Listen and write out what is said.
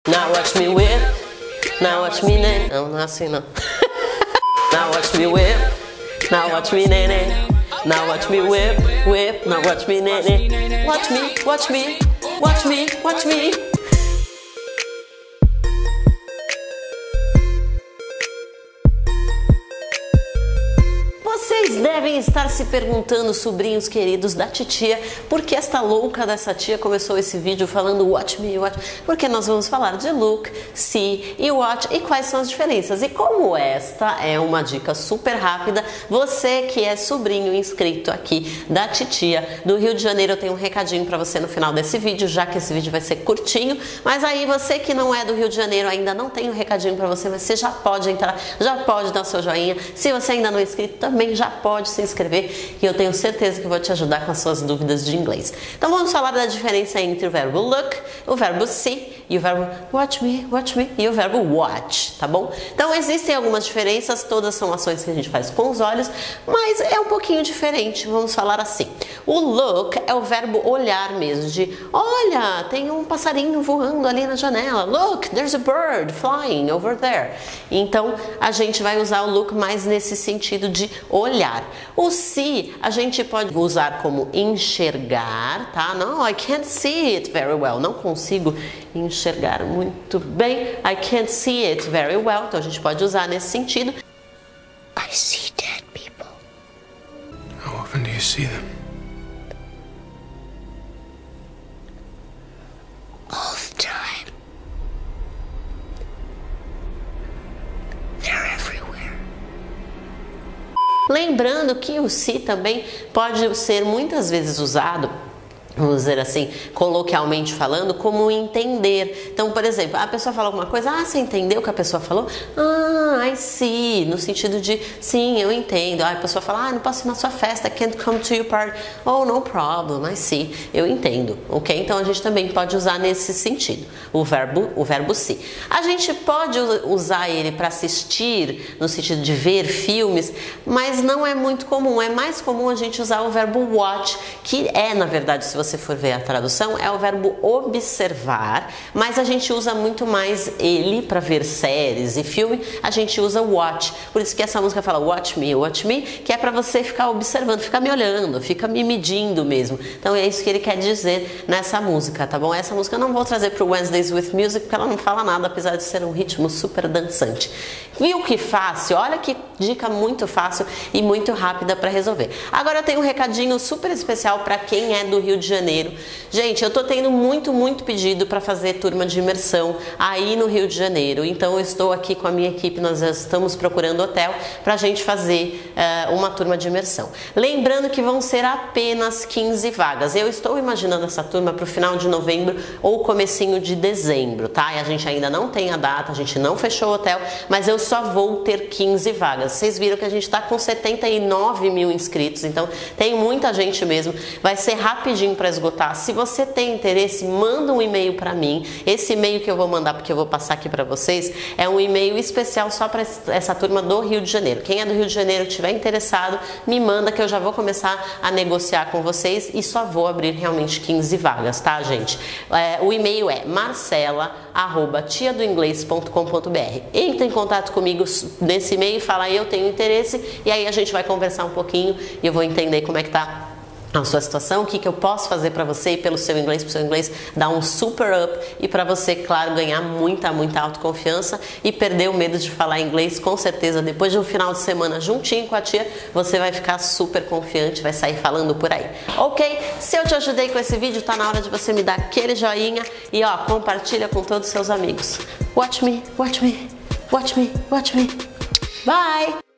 Now watch me whip, now watch me né. Não é assim não. Now watch me whip, now watch me né. Now watch me whip, whip, now watch me né. Watch me, watch me, watch me, watch me. Vocês devem estar se perguntando, sobrinhos queridos da titia, por que esta louca dessa tia começou esse vídeo falando watch me, watch, porque nós vamos falar de look, see e watch e quais são as diferenças. E como esta é uma dica super rápida, você que é sobrinho inscrito aqui da titia do Rio de Janeiro, eu tenho um recadinho para você no final desse vídeo, já que esse vídeo vai ser curtinho, mas aí você que não é do Rio de Janeiro ainda não tem um recadinho para você, mas você já pode entrar, já pode dar seu joinha, se você ainda não é inscrito também já pode se inscrever, que eu tenho certeza que vou te ajudar com as suas dúvidas de inglês. Então vamos falar da diferença entre o verbo look, o verbo see e o verbo watch me e o verbo watch, tá bom? Então existem algumas diferenças, todas são ações que a gente faz com os olhos, mas é um pouquinho diferente, vamos falar assim. O look é o verbo olhar mesmo, de olha, tem um passarinho voando ali na janela, look, there's a bird flying over there. Então a gente vai usar o look mais nesse sentido de olhar. O see a gente pode usar como enxergar, tá? Não, I can't see it very well. Não consigo enxergar muito bem. I can't see it very well. Então a gente pode usar nesse sentido. I see dead people. How often do you see them? All the time. They're everywhere. Lembrando que o see também pode ser muitas vezes usado, vamos dizer assim, coloquialmente falando, como entender. Então, por exemplo, a pessoa fala alguma coisa, você entendeu o que a pessoa falou? I see, no sentido de, sim, eu entendo. A pessoa fala, não posso ir na sua festa, I can't come to your party. Oh, no problem, I see, eu entendo, ok? Então, a gente também pode usar nesse sentido, o verbo see. A gente pode usar ele para assistir, no sentido de ver filmes, mas não é muito comum. É mais comum a gente usar o verbo watch, que é, na verdade, se você for ver a tradução, é o verbo observar, mas a gente usa muito mais ele para ver séries e filme, a gente usa watch. Por isso que essa música fala watch me, que é para você ficar observando, ficar me olhando, fica me medindo mesmo. Então é isso que ele quer dizer nessa música, tá bom? Essa música eu não vou trazer pro Wednesdays with Music, porque ela não fala nada, apesar de ser um ritmo super dançante. Viu que fácil? Olha que dica muito fácil e muito rápida para resolver. Agora eu tenho um recadinho super especial para quem é do Rio de Janeiro. Gente, eu tô tendo muito pedido para fazer turma de imersão aí no Rio de Janeiro. Então eu estou aqui com a minha equipe, nós já estamos procurando hotel pra gente fazer uma turma de imersão. Lembrando que vão ser apenas 15 vagas. Eu estou imaginando essa turma pro final de novembro ou comecinho de dezembro, tá? E a gente ainda não tem a data, a gente não fechou o hotel, mas eu só vou ter 15 vagas. Vocês viram que a gente tá com 79 mil inscritos, então tem muita gente mesmo. Vai ser rapidinho para esgotar. Se você tem interesse, manda um e-mail para mim. Esse e-mail que eu vou mandar, porque eu vou passar aqui para vocês, é um e-mail especial só para essa turma do Rio de Janeiro. Quem é do Rio de Janeiro estiver interessado, me manda que eu já vou começar a negociar com vocês e só vou abrir realmente 15 vagas, tá, gente? O e-mail é marcela@tiadoinglês.com.br. Entra em contato comigo nesse e-mail e fala, eu tenho interesse, e aí a gente vai conversar um pouquinho e eu vou entender como é que tá a sua situação, o que eu posso fazer para você e pelo seu inglês dar um super up e para você, claro, ganhar muita autoconfiança e perder o medo de falar inglês. Com certeza, depois de um final de semana juntinho com a tia, você vai ficar super confiante, vai sair falando por aí, ok? Se eu te ajudei com esse vídeo, tá na hora de você me dar aquele joinha e compartilha com todos os seus amigos. Watch me, watch me, watch me, watch me. Bye!